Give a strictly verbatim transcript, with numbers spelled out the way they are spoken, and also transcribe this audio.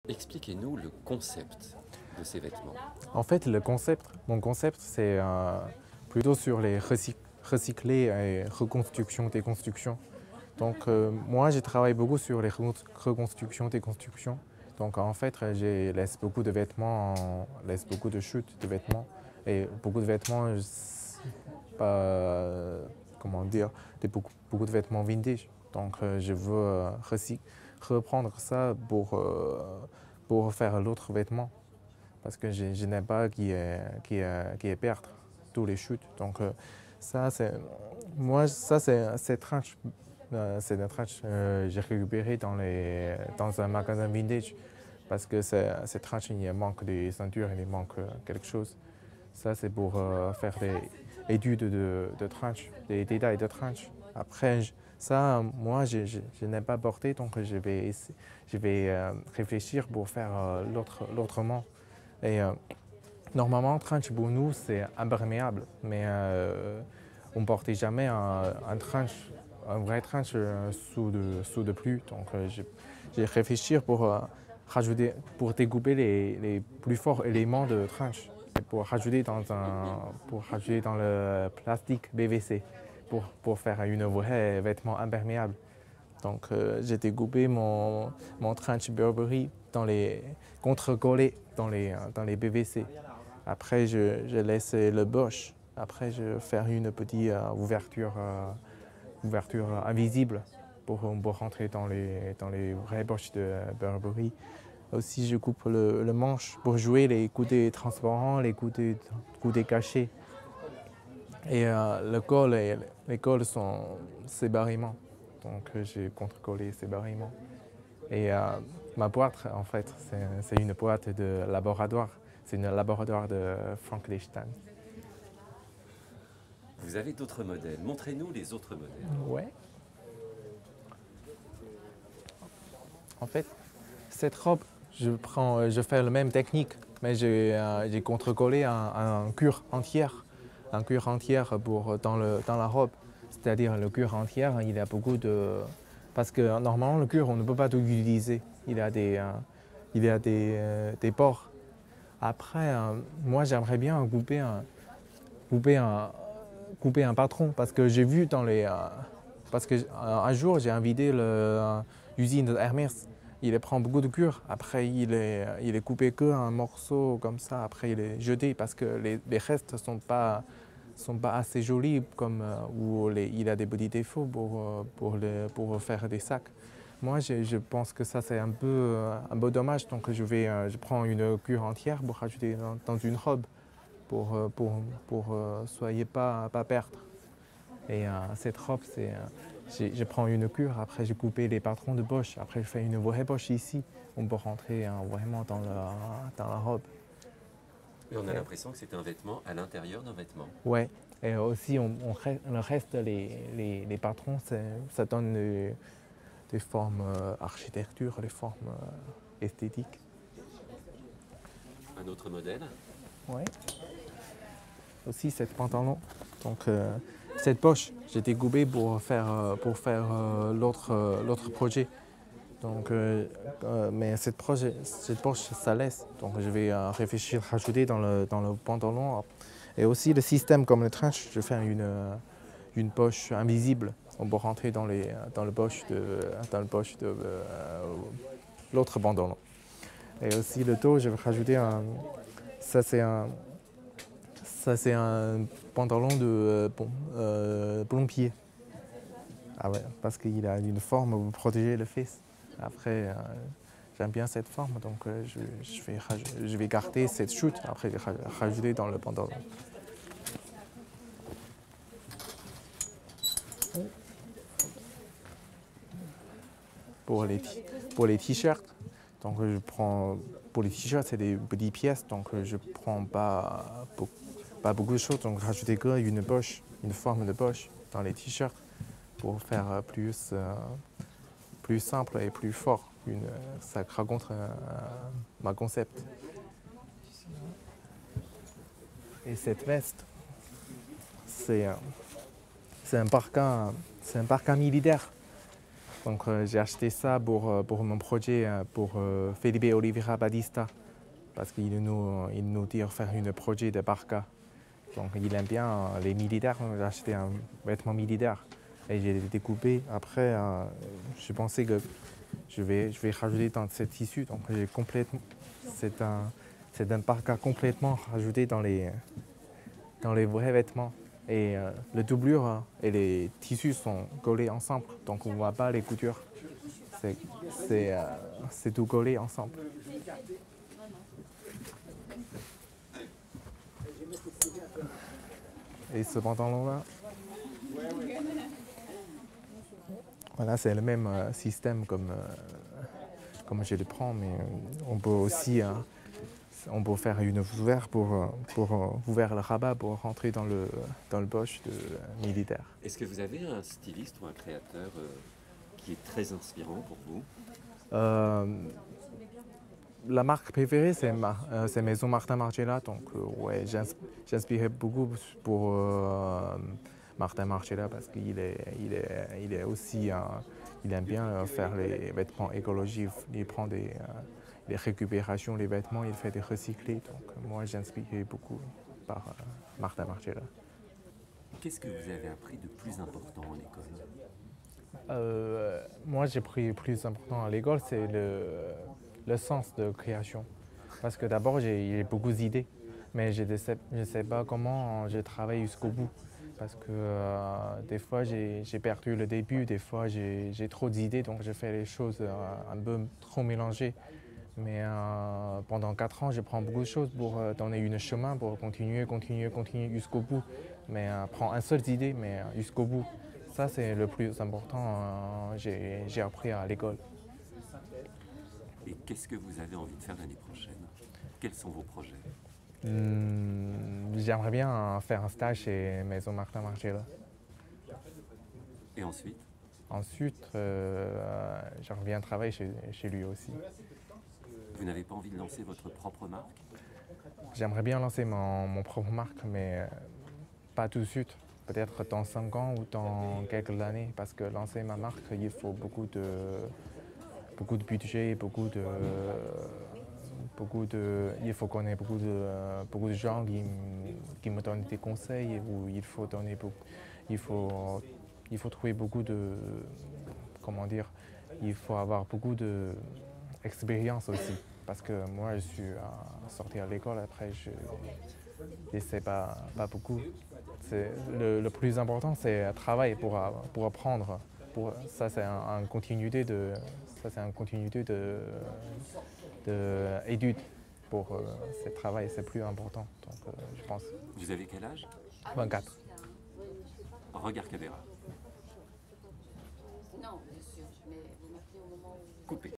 Expliquez-nous le concept de ces vêtements. En fait, le concept, mon concept, c'est euh, plutôt sur les recyc recyclés et reconstruction, déconstruction. Donc, euh, moi, je travaille beaucoup sur les reconstructions, déconstructions. Donc, en fait, je laisse beaucoup de vêtements, en, laisse beaucoup de chutes de vêtements et beaucoup de vêtements, pas, comment dire, des, beaucoup, beaucoup de vêtements vintage. Donc, euh, je veux euh, reprendre ça pour, euh, pour faire l'autre vêtement. Parce que je, je n'aime pas qu'il y ait, qu'il y ait, qu'il y ait perdre tous les chutes. Donc euh, ça, c'est moi, ça c'est cette tranche, euh, c'est une tranche euh, j'ai récupéré dans les dans un magasin vintage parce que cette tranche il manque des ceintures, il manque quelque chose. Ça c'est pour euh, faire des études de, de tranches, des détails de tranches. Après ça, moi je, je, je n'ai pas porté, donc je vais je vais euh, réfléchir pour faire euh, l'autre l'autrement. Et euh, normalement, tranche pour nous, c'est imperméable, mais euh, on ne portait jamais un, un tranche, un vrai tranche euh, sous de, sous de pluie. Donc euh, j'ai réfléchi pour euh, rajouter, pour découper les, les plus forts éléments de tranche, et pour rajouter dans un, pour rajouter dans le plastique B V C, pour, pour faire une vraie vêtement imperméable. Donc euh, j'ai découpé mon, mon tranche Burberry dans les contre-collés dans les, dans les B V C. Après, je, je laisse le Bosch. Après, je fais une petite euh, ouverture, euh, ouverture invisible pour, pour rentrer dans les, dans les vrais Bosch de Burberry. Aussi, je coupe le, le manche pour jouer les côtés transparents, les côtés, côtés cachés. Et euh, le col et les cols sont séparément. Donc, j'ai contre-collé séparément. Et euh, ma boîte, en fait, c'est une boîte de laboratoire. C'est un laboratoire de Frank Lichtenstein. Vous avez d'autres modèles. Montrez-nous les autres modèles. Ouais. En fait, cette robe, je, prends, je fais la même technique, mais j'ai euh, contre-collé un, un cuir entier. Un cuir entier pour, dans, le, dans la robe. C'est-à-dire le cuir entier, il y a beaucoup de... Parce que normalement, le cuir, on ne peut pas tout utiliser. Il y a des, euh, il y a des, euh, des pores. Après, euh, moi, j'aimerais bien couper un, couper, un, couper un patron parce que j'ai vu dans les... Euh, parce que euh, un jour, j'ai invité l'usine de Hermès. Il prend beaucoup de cuir. Après, il est, il est coupé qu'un morceau comme ça. Après, il est jeté parce que les, les restes ne sont pas, sont pas assez jolis comme, euh, ou les, il a des petits défauts pour, pour, les, pour faire des sacs. Moi, je, je pense que ça, c'est un peu, un peu dommage. Donc, je, vais, je prends une cuir entière pour rajouter dans, dans une robe pour ne pour, pour, pour, soyez pas, pas perdre. Et euh, cette robe, c'est, euh, je prends une cuir, après, j'ai coupé les patrons de poche. Après, je fais une vraie poche ici. On peut rentrer hein, vraiment dans la, dans la robe. Et on a l'impression que c'est un vêtement à l'intérieur d'un vêtement. Ouais. Et aussi, on, on, le reste, les, les, les patrons, ça donne les, les formes euh, architecture, les formes euh, esthétiques. Un autre modèle? Oui. Aussi, cette pantalon. Donc, euh, cette poche, j'ai découpé pour faire, euh, pour faire euh, l'autre euh, projet. Donc, euh, euh, mais cette, projet, cette poche, ça laisse. Donc, je vais euh, réfléchir, rajouter dans le, dans le pantalon. Et aussi, le système comme le tranche, je fais une, une poche invisible. On peut rentrer dans, les, dans le poche de, dans le poche de euh, l'autre pantalon. Et aussi, le dos, je vais rajouter un. Ça, c'est un. Ça, c'est un pantalon de euh, bon, euh, plombier. Ah ouais, parce qu'il a une forme pour protéger le fils. Après, euh, j'aime bien cette forme, donc euh, je, je, vais, je vais garder cette chute, après rajouter dans le pantalon. Pour les, pour les t-shirts, donc je prends, pour les t-shirts, c'est des petites pièces, donc je prends pas beaucoup. Pas beaucoup de choses, donc rajouter que une poche, une forme de poche dans les t-shirts pour faire plus, euh, plus simple et plus fort. Une, ça raconte euh, ma concept. Et cette veste, c'est un parka, c'est un parka militaire. Donc euh, j'ai acheté ça pour, euh, pour mon projet, euh, pour euh, Felipe Oliveira Batista, parce qu'il nous, il nous dit de faire un projet de parka. Donc il aime bien euh, les militaires, donc j'ai acheté un vêtement militaire et j'ai découpé. Après, euh, je pensais que je vais, je vais rajouter dans ce tissu, donc j'ai complètement, c'est un, c'est un parka complètement rajouté dans les, dans les vrais vêtements. Et euh, le doublure euh, et les tissus sont collés ensemble, donc on ne voit pas les coutures. C'est, c'est, euh, c'est tout collé ensemble. Et ce pantalon-là, voilà, c'est le même euh, système comme, euh, comme je le prends, mais euh, on peut aussi euh, on peut faire une ouverte pour, euh, pour euh, ouvrir le rabat pour rentrer dans le, dans le poche de, euh, militaire. Est-ce que vous avez un styliste ou un créateur euh, qui est très inspirant pour vous? Euh, la marque préférée, c'est, ma, euh, c'est Maison Martin Margiela. Donc, euh, ouais, j'inspirais beaucoup pour euh, Martin Margiela parce qu'il est, il est, il est aussi, euh, il aime bien faire les vêtements écologiques. Il prend des, euh, les récupérations, les vêtements, il fait des recyclés. Donc, moi, j'inspirais beaucoup par euh, Martin Margiela. Qu'est-ce que vous avez appris de plus important en école? Euh, moi, j'ai pris le plus important à l'école, c'est le, le sens de création. Parce que d'abord, j'ai, j'ai beaucoup d'idées, mais je ne sais, je sais pas comment je travaille jusqu'au bout. Parce que euh, des fois, j'ai, j'ai perdu le début, des fois, j'ai, j'ai trop d'idées, donc je fais les choses euh, un peu trop mélangées. Mais euh, pendant quatre ans, je prends beaucoup de choses pour euh, donner un chemin, pour continuer, continuer, continuer jusqu'au bout. Mais euh, prends un seul idée, mais euh, jusqu'au bout. Ça, c'est le plus important, euh, j'ai, j'ai appris à l'école. Et qu'est-ce que vous avez envie de faire l'année prochaine? Quels sont vos projets? Hum, j'aimerais bien faire un stage chez Maison Martin Margiela. Et ensuite? Ensuite, euh, j'aimerais bien travailler chez, chez lui aussi. Vous n'avez pas envie de lancer votre propre marque? J'aimerais bien lancer mon, mon propre marque, mais euh, pas tout de suite. Peut-être dans cinq ans ou dans quelques années, parce que lancer ma marque, il faut beaucoup de, beaucoup de budget, beaucoup de, beaucoup de, il faut connaître beaucoup de, beaucoup de gens qui, qui me donnent des conseils, où il faut donner beaucoup, il faut, il faut trouver beaucoup de, comment dire, il faut avoir beaucoup d'expérience aussi, parce que moi je suis sorti à l'école, après je ne sais pas, pas beaucoup. C'est, le, le plus important, c'est travailler pour, pour apprendre. Pour, ça, c'est un, un continuité de, ça, c'est une continuité de, de études. Pour euh, ce travail, c'est plus important, donc euh, je pense. Vous avez quel âge? vingt-quatre. Regard caméra. Coupé.